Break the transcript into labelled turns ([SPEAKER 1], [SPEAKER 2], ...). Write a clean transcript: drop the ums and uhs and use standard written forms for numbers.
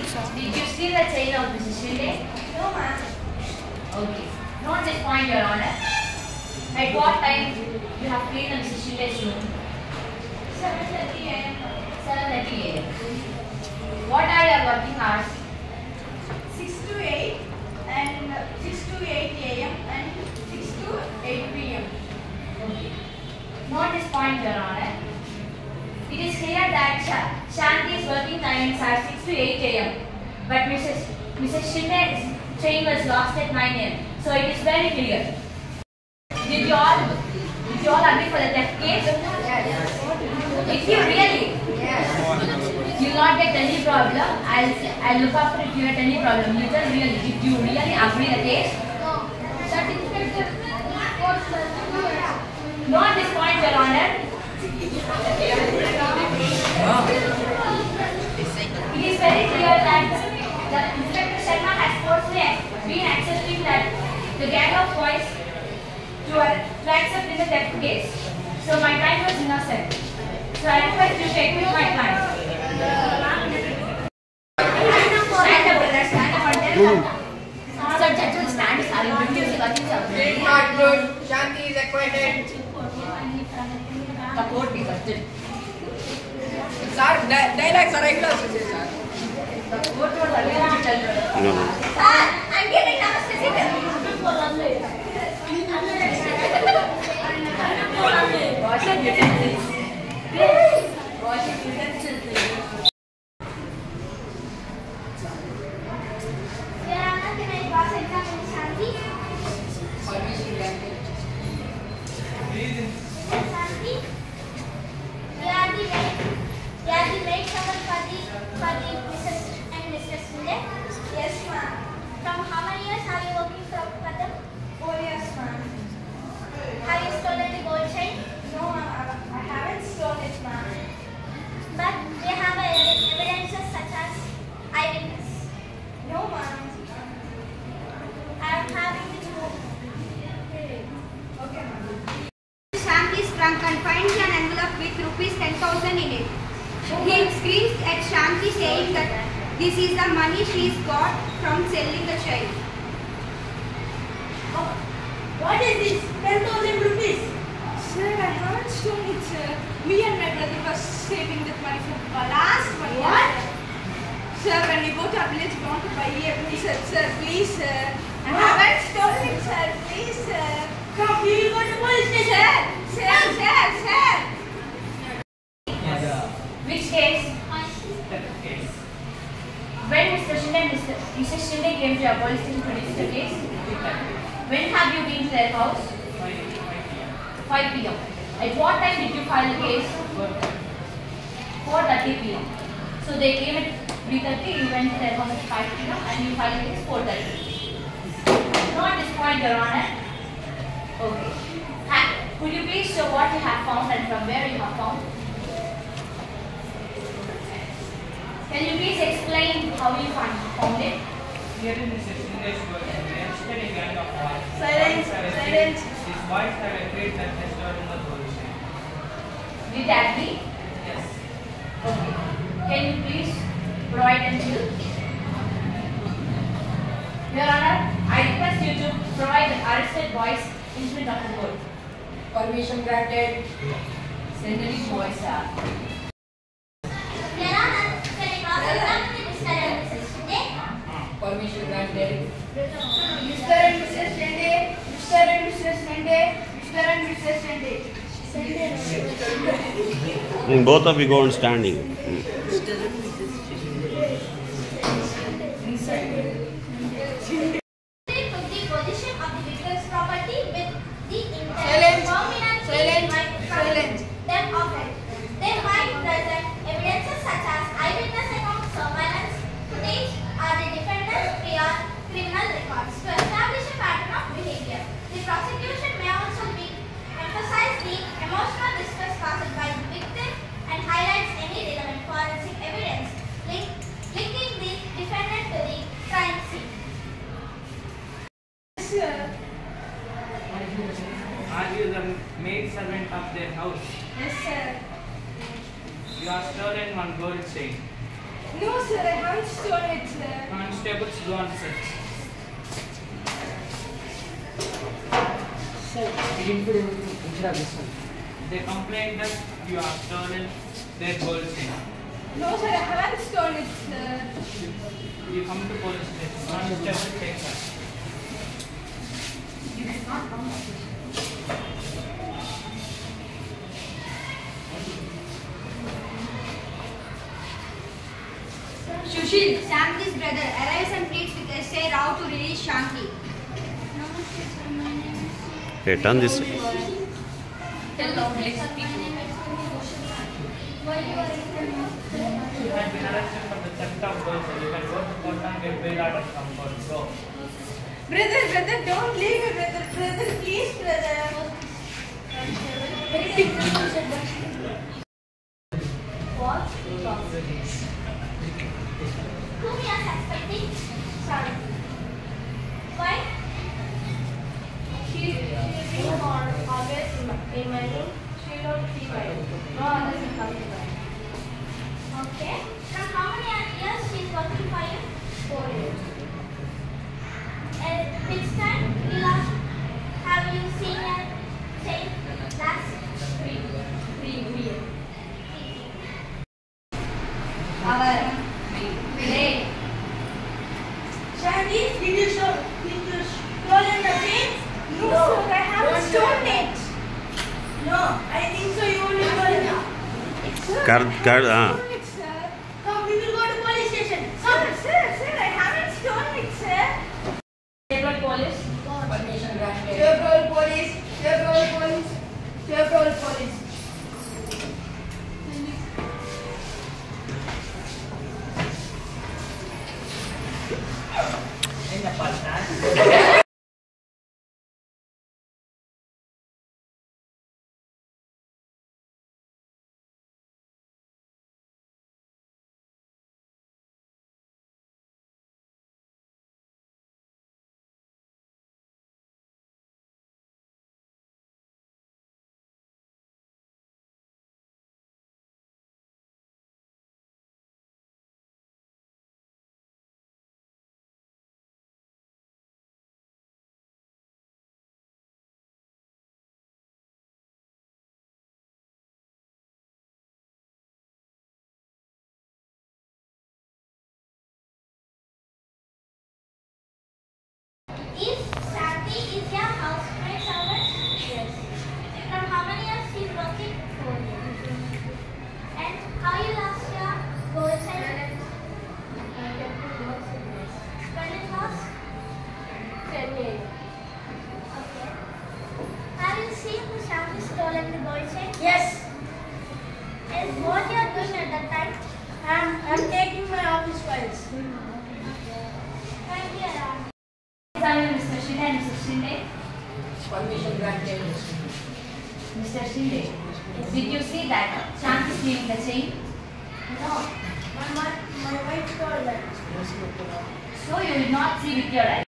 [SPEAKER 1] Did you steal the chain of Mrs. Shinde?
[SPEAKER 2] No, ma'am.
[SPEAKER 1] Okay. Note this point, Your Honor. At what time you have cleaned the Mrs. Shinde's room?
[SPEAKER 2] 7:30 a.m.
[SPEAKER 1] 7:30 a.m. What are your working hours?
[SPEAKER 2] 6 to 8 and 6 to 8 a.m. and 6 to 8 p.m.
[SPEAKER 1] Okay. Note this point, Your Honor. It is clear that Shanti's working timings are 6 to 8 a.m. But Mrs. Shinde's train was lost at 9 a.m. So it is very clear. Did you all agree for the theft case?
[SPEAKER 2] Yes.
[SPEAKER 1] If you really, you will not get any problem. I'll look after if you get any problem. You just really, if you really agree the case. Not this point, Your Honor. It is very clear that the Inspector Sharma has forcefully been accepting that the gang of boys to accept in the theft case. So my client was innocent. So I request you to take with my client. Stand up, brother. Stand up and tell them. Sir, judge will stand. Sorry,
[SPEAKER 3] Did not good. Shanti is acquitted.
[SPEAKER 1] Support me, sir.
[SPEAKER 3] Sir, dialogues are regular, sir.
[SPEAKER 1] Support was again to tell you.
[SPEAKER 4] No.
[SPEAKER 2] I'm giving now a visitor.
[SPEAKER 1] Wash your utensils. Wash your utensils.
[SPEAKER 2] Your Honor, can I cross examine Shanti?
[SPEAKER 3] Permission granted.
[SPEAKER 2] Shanti? You are the maid servant for the Mrs. and Mr. Sinde? Yes, ma'am. From how many years are you working for them? 4 years, ma'am. Have you stolen the gold chain? No, ma'am. I haven't stolen it, ma'am. But they have evidences such as eyewitness. No, ma'am. I am having the proof. Okay, ma'am.
[SPEAKER 5] Shanti's trunk and finds an envelope with rupees 10,000 in it. He screams at Shanti saying that this is the money she's got from selling the child.
[SPEAKER 2] Oh, what is this? 10,000 rupees? Sir, I haven't stolen it, sir. Me and my brother were saving that money for the last 1 year. What? Sir, when we go to our village, we want to buy a piece. Sir, please, sir. I haven't stolen it, sir. Please, sir. Come, we will go to police station. Sir.
[SPEAKER 1] Which case? When Mr. Shinde and Mrs. Shinde came to your police station to register the case? When have you been to their house? 5 p.m. At what time did you file the case? 4:30 p.m. So they came at 3:30, you went to their house at 5 p.m. and you filed the case 4:30. Not this point, Your Honor. Okay. Could you please show what you have found and from where you have found? Can you please explain how you found it?
[SPEAKER 6] Here in this English word, registered a gang of boys.
[SPEAKER 2] Silence.
[SPEAKER 6] These boys have agreed that they stole in the gold chain.
[SPEAKER 1] Did they agree?
[SPEAKER 6] Yes.
[SPEAKER 1] Okay. Can you please provide until? Your Honor, I request you to provide the arrested boys in front of the court.
[SPEAKER 3] Permission granted.
[SPEAKER 1] Send the boys, sir.
[SPEAKER 2] Your Honor, can I cross examine the Mr. and Mrs. Shinde?
[SPEAKER 3] Permission granted.
[SPEAKER 2] Mr. and Mrs. Shinde. Mr. and Mrs. Shinde. Mr. and Mrs. Shinde.
[SPEAKER 4] Both of you go on standing.
[SPEAKER 2] They took the possession of the victim's property with the intent
[SPEAKER 3] Silence.
[SPEAKER 2] them of it. They might present evidences such as eyewitness accounts, surveillance footage, or the defendant's prior criminal records to establish a pattern of behavior. The prosecution may also emphasize the emotional distress caused by the victim and highlights any relevant forensic evidence linking the defendant to the crime scene.
[SPEAKER 6] Are you the maid servant of their house?
[SPEAKER 2] Yes, sir.
[SPEAKER 6] You have stolen one gold chain.
[SPEAKER 2] No, sir, I haven't
[SPEAKER 5] stole it, sir.
[SPEAKER 6] Constables do not search. They complain that you have stolen their gold chain.
[SPEAKER 5] No, sir, I haven't stolen it, sir.
[SPEAKER 6] You come to police station. Constable takes her.
[SPEAKER 1] You should not come to this.
[SPEAKER 5] Sushil, Shanti's brother, arrives and pleads with S.A. Rao to release Shanti.
[SPEAKER 2] Namaste, sir. My name is.
[SPEAKER 4] Okay, turn this.
[SPEAKER 2] Tell loudly. Why you are in the
[SPEAKER 6] You had been arrested for the theft of gold chain. You can go to court and get bail out of some court. Go.
[SPEAKER 5] Brother, don't leave me, brother. Brother, please, brother.
[SPEAKER 2] What? Whom you are suspecting? Sorry. Why?
[SPEAKER 1] She is being always in my room. She will not see my room. No others will come to my room.
[SPEAKER 2] Okay. From how many years she is working for you?
[SPEAKER 1] 4 years.
[SPEAKER 2] Which time you last have you seen her chain last?
[SPEAKER 1] 3 years.
[SPEAKER 5] Our
[SPEAKER 1] Hey.
[SPEAKER 5] Shanti, did you stolen the chain? No, sir, I haven't stolen it. No, I think so. You only stolen it. Sir,
[SPEAKER 4] Card,
[SPEAKER 5] I haven't
[SPEAKER 4] ah.
[SPEAKER 5] stolen it, sir. Come, we will go to police station. Sir, I haven't stolen it, sir.
[SPEAKER 1] Neighborhood police.
[SPEAKER 5] Chevrolet police.
[SPEAKER 6] In the past,
[SPEAKER 2] If Shanti is your housemaid servant? Yes. From how many years she is working? 4 years. And how you lost your gold chain? When it was?
[SPEAKER 1] 10 years.
[SPEAKER 2] Okay. Have you seen the Shanti stolen the gold chain?
[SPEAKER 5] Yes,
[SPEAKER 2] And what you are doing at that time?
[SPEAKER 5] I'm taking my office files.
[SPEAKER 2] Thank you, Ram.
[SPEAKER 1] Examine Mr. Shinde and Mrs. Shinde.
[SPEAKER 3] Permission granted.
[SPEAKER 1] Mr. Shinde, did you see that Shanti is leaving the chain?
[SPEAKER 5] No, my wife told that.
[SPEAKER 1] So you did not see with your eyes.